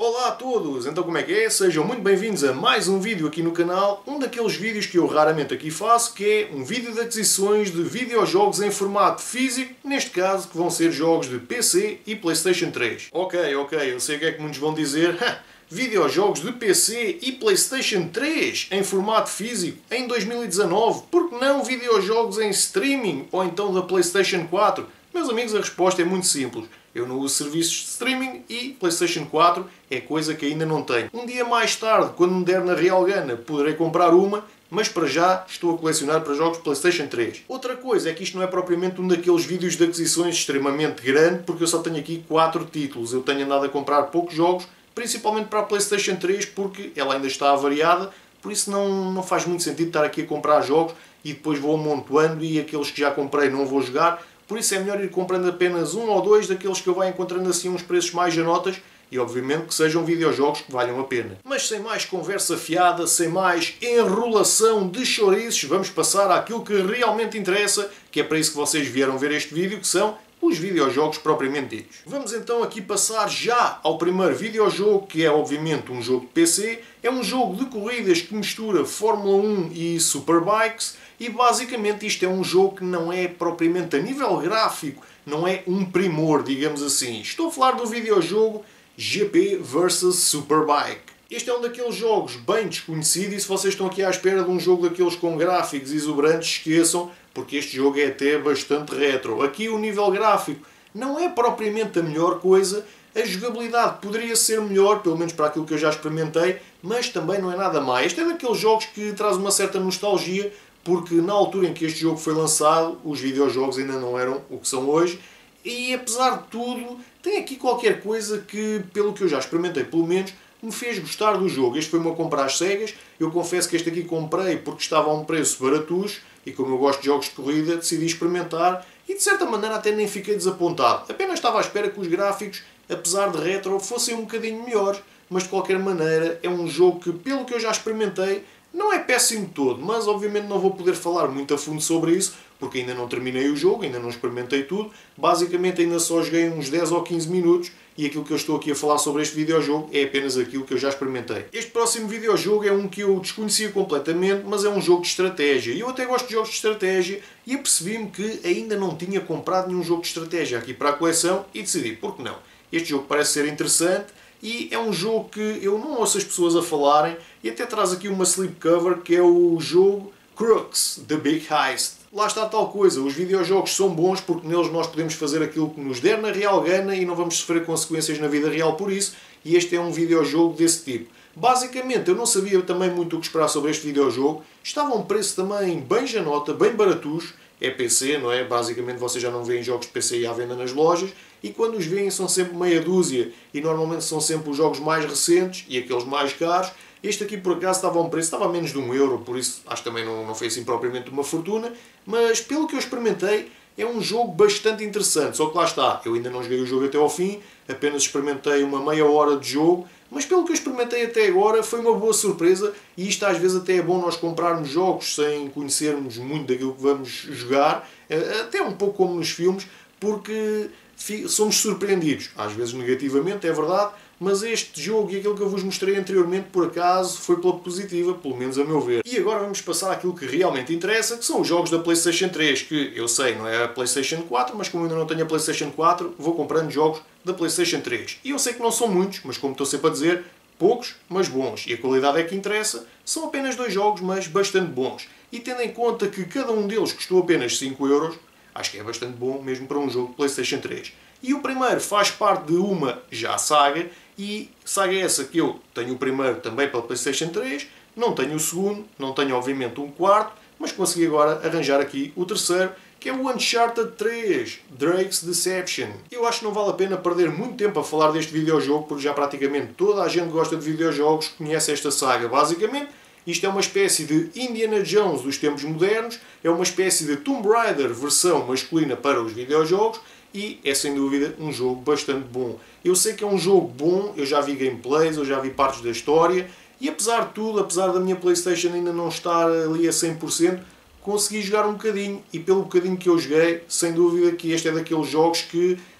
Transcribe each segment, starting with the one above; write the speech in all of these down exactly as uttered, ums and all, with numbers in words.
Olá a todos! Então como é que é? Sejam muito bem-vindos a mais um vídeo aqui no canal, um daqueles vídeos que eu raramente aqui faço, que é um vídeo de aquisições de videojogos em formato físico, neste caso que vão ser jogos de P C e PlayStation três. Ok, ok, eu sei o que é que muitos vão dizer, videojogos de P C e PlayStation três em formato físico em dois mil e dezanove, por que não videojogos em streaming ou então da PlayStation quatro? Meus amigos, a resposta é muito simples. Eu não uso serviços de streaming e PlayStation quatro é coisa que ainda não tenho. Um dia mais tarde, quando me der na real gana, poderei comprar uma, mas para já estou a colecionar para jogos de PlayStation três. Outra coisa é que isto não é propriamente um daqueles vídeos de aquisições extremamente grande, porque eu só tenho aqui quatro títulos. Eu tenho andado a comprar poucos jogos, principalmente para a PlayStation três, porque ela ainda está avariada, por isso não, não faz muito sentido estar aqui a comprar jogos e depois vou amontoando e aqueles que já comprei não vou jogar. Por isso é melhor ir comprando apenas um ou dois daqueles que eu vou encontrando assim uns preços mais anotas e obviamente que sejam videojogos que valham a pena. Mas sem mais conversa fiada, sem mais enrolação de chouriços, vamos passar àquilo que realmente interessa, que é para isso que vocês vieram ver este vídeo, que são os videojogos propriamente ditos. Vamos então aqui passar já ao primeiro videojogo, que é obviamente um jogo de P C. É um jogo de corridas que mistura Fórmula um e Superbikes e basicamente isto é um jogo que não é propriamente a nível gráfico, não é um primor, digamos assim. Estou a falar do videojogo G P versus Superbike. Este é um daqueles jogos bem desconhecido e se vocês estão aqui à espera de um jogo daqueles com gráficos exuberantes, esqueçam, porque este jogo é até bastante retro. Aqui o nível gráfico não é propriamente a melhor coisa, a jogabilidade poderia ser melhor, pelo menos para aquilo que eu já experimentei, mas também não é nada mais. Este é daqueles jogos que traz uma certa nostalgia, porque na altura em que este jogo foi lançado, os videojogos ainda não eram o que são hoje, e apesar de tudo, tem aqui qualquer coisa que, pelo que eu já experimentei pelo menos, me fez gostar do jogo. Este foi uma compra às cegas. Eu confesso que este aqui comprei porque estava a um preço baratucho e como eu gosto de jogos de corrida, decidi experimentar e de certa maneira até nem fiquei desapontado. Apenas estava à espera que os gráficos, apesar de retro, fossem um bocadinho melhores, mas de qualquer maneira é um jogo que, pelo que eu já experimentei, não é péssimo todo, mas obviamente não vou poder falar muito a fundo sobre isso, porque ainda não terminei o jogo, ainda não experimentei tudo. Basicamente ainda só joguei uns dez ou quinze minutos e aquilo que eu estou aqui a falar sobre este videojogo é apenas aquilo que eu já experimentei. Este próximo videojogo é um que eu desconhecia completamente, mas é um jogo de estratégia. E eu até gosto de jogos de estratégia e apercebi-me que ainda não tinha comprado nenhum jogo de estratégia aqui para a coleção e decidi, por que não? Este jogo parece ser interessante e é um jogo que eu não ouço as pessoas a falarem e até traz aqui uma slipcover que é o jogo Crux, The Big Heist. Lá está tal coisa, os videojogos são bons porque neles nós podemos fazer aquilo que nos der na real gana e não vamos sofrer consequências na vida real por isso, e este é um videojogo desse tipo. Basicamente, eu não sabia também muito o que esperar sobre este videojogo, estava a um preço também bem janota, bem baratucho, é P C, não é? Basicamente vocês já não veem jogos de P C à venda nas lojas, e quando os veem são sempre meia dúzia, e normalmente são sempre os jogos mais recentes e aqueles mais caros. Este aqui por acaso estava a um preço, estava a menos de um euro, por isso acho que também não, não foi assim propriamente uma fortuna, mas pelo que eu experimentei é um jogo bastante interessante, só que lá está, eu ainda não joguei o jogo até ao fim, apenas experimentei uma meia hora de jogo, mas pelo que eu experimentei até agora foi uma boa surpresa e isto às vezes até é bom nós comprarmos jogos sem conhecermos muito daquilo que vamos jogar, até um pouco como nos filmes, porque somos surpreendidos, às vezes negativamente, é verdade, mas este jogo e aquilo que eu vos mostrei anteriormente, por acaso, foi pela positiva, pelo menos a meu ver. E agora vamos passar àquilo que realmente interessa, que são os jogos da PlayStation três, que eu sei, não é a PlayStation quatro, mas como ainda não tenho a PlayStation quatro, vou comprando jogos da PlayStation três. E eu sei que não são muitos, mas como estou sempre a dizer, poucos, mas bons. E a qualidade é que interessa, são apenas dois jogos, mas bastante bons. E tendo em conta que cada um deles custou apenas cinco euros, acho que é bastante bom mesmo para um jogo de PlayStation três. E o primeiro faz parte de uma já saga, e saga essa que eu tenho o primeiro também para a PlayStation três, não tenho o segundo, não tenho obviamente um quarto, mas consegui agora arranjar aqui o terceiro, que é o Uncharted três, Drake's Deception. Eu acho que não vale a pena perder muito tempo a falar deste videojogo, porque já praticamente toda a gente que gosta de videojogos conhece esta saga. Basicamente, isto é uma espécie de Indiana Jones dos tempos modernos, é uma espécie de Tomb Raider versão masculina para os videojogos, e é sem dúvida um jogo bastante bom. Eu sei que é um jogo bom, eu já vi gameplays, eu já vi partes da história, e apesar de tudo, apesar da minha PlayStation ainda não estar ali a cem por cento, consegui jogar um bocadinho, e pelo bocadinho que eu joguei, sem dúvida que este é daqueles jogos que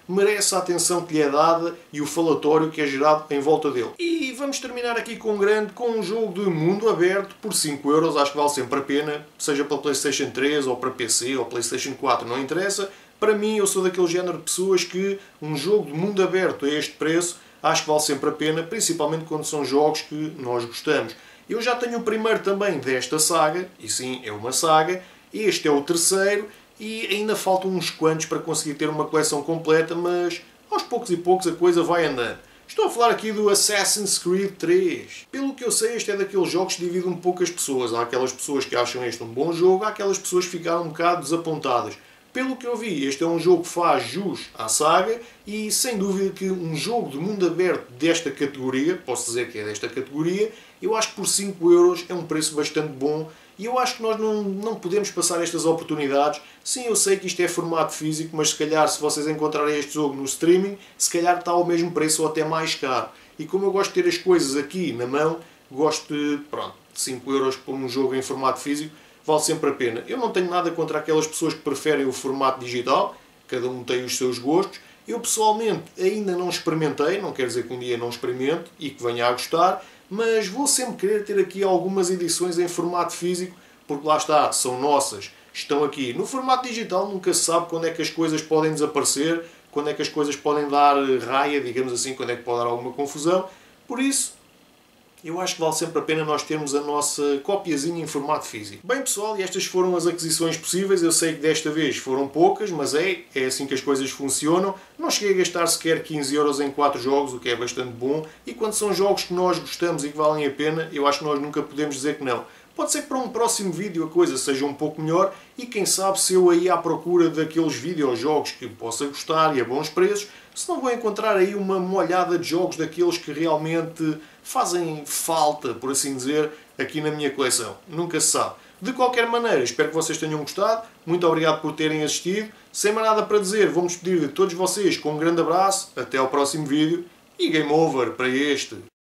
merece a atenção que lhe é dada e o falatório que é gerado em volta dele. E vamos terminar aqui com um grande, com um jogo de mundo aberto por cinco euros, acho que vale sempre a pena, seja para PlayStation três ou para P C ou PlayStation quatro, não interessa. Para mim, eu sou daquele género de pessoas que um jogo de mundo aberto a este preço acho que vale sempre a pena, principalmente quando são jogos que nós gostamos. Eu já tenho o primeiro também desta saga, e sim, é uma saga, este é o terceiro, e ainda faltam uns quantos para conseguir ter uma coleção completa, mas aos poucos e poucos a coisa vai andando. Estou a falar aqui do Assassin's Creed três. Pelo que eu sei, este é daqueles jogos que divide um pouco as pessoas. Há aquelas pessoas que acham este um bom jogo, há aquelas pessoas que ficaram um bocado desapontadas. Pelo que eu vi, este é um jogo que faz jus à saga e sem dúvida que um jogo de mundo aberto desta categoria, posso dizer que é desta categoria, eu acho que por cinco euros é um preço bastante bom e eu acho que nós não, não podemos passar estas oportunidades. Sim, eu sei que isto é formato físico, mas se calhar se vocês encontrarem este jogo no streaming, se calhar está ao mesmo preço ou até mais caro. E como eu gosto de ter as coisas aqui na mão, gosto de, pronto, de cinco euros por um jogo em formato físico, vale sempre a pena. Eu não tenho nada contra aquelas pessoas que preferem o formato digital, cada um tem os seus gostos. Eu pessoalmente ainda não experimentei, não quer dizer que um dia não experimente e que venha a gostar, mas vou sempre querer ter aqui algumas edições em formato físico, porque lá está, são nossas, estão aqui. No formato digital nunca se sabe quando é que as coisas podem desaparecer, quando é que as coisas podem dar raia, digamos assim, quando é que pode dar alguma confusão. Por isso, eu acho que vale sempre a pena nós termos a nossa copiazinha em formato físico. Bem pessoal, e estas foram as aquisições possíveis. Eu sei que desta vez foram poucas, mas é, é assim que as coisas funcionam. Não cheguei a gastar sequer quinze euros em quatro jogos, o que é bastante bom. E quando são jogos que nós gostamos e que valem a pena, eu acho que nós nunca podemos dizer que não. Pode ser que para um próximo vídeo a coisa seja um pouco melhor e quem sabe se eu aí à procura daqueles videojogos que possa gostar e a bons preços, se não vou encontrar aí uma molhada de jogos daqueles que realmente fazem falta, por assim dizer, aqui na minha coleção. Nunca se sabe. De qualquer maneira, espero que vocês tenham gostado. Muito obrigado por terem assistido. Sem mais nada para dizer, vou-me despedir de todos vocês com um grande abraço. Até ao próximo vídeo e game over para este.